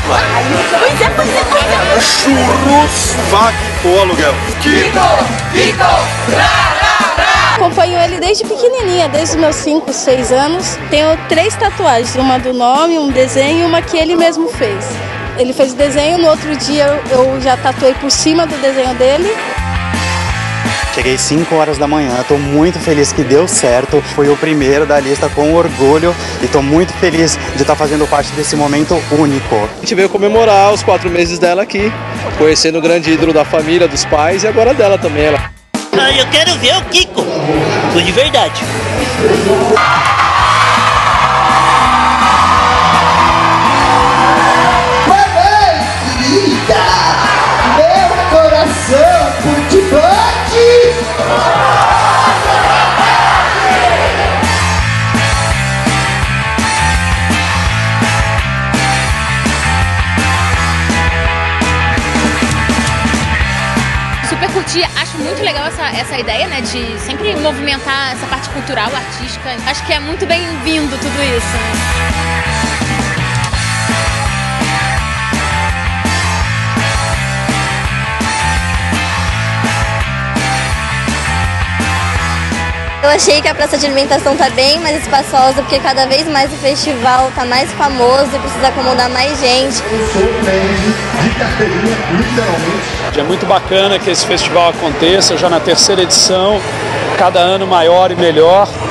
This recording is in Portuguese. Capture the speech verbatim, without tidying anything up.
tatuagem. Pois é, pois é, pois é. Churros Vag ou aluguel. Kiko, Kiko, ra, ra, ra. Acompanho ele desde pequenininha, desde os meus cinco, seis anos. Tenho três tatuagens, uma do nome, um desenho e uma que ele mesmo fez. Ele fez o desenho, no outro dia eu já tatuei por cima do desenho dele. Cheguei cinco horas da manhã, estou muito feliz que deu certo, fui o primeiro da lista com orgulho e estou muito feliz de estar fazendo parte desse momento único. A gente veio comemorar os quatro meses dela aqui, conhecendo o grande ídolo da família, dos pais e agora dela também. Ela. Ah, eu quero ver o Kiko, de verdade. Mamãe querida, meu coração por te bate. Super curti, acho muito legal essa, essa ideia, né, de sempre movimentar essa parte cultural, artística. Acho que é muito bem-vindo tudo isso, né? Eu achei que a praça de alimentação tá bem mais espaçosa, porque cada vez mais o festival tá mais famoso e precisa acomodar mais gente. Eu sou de carteirinha, literalmente. É muito bacana que esse festival aconteça, já na terceira edição, cada ano maior e melhor.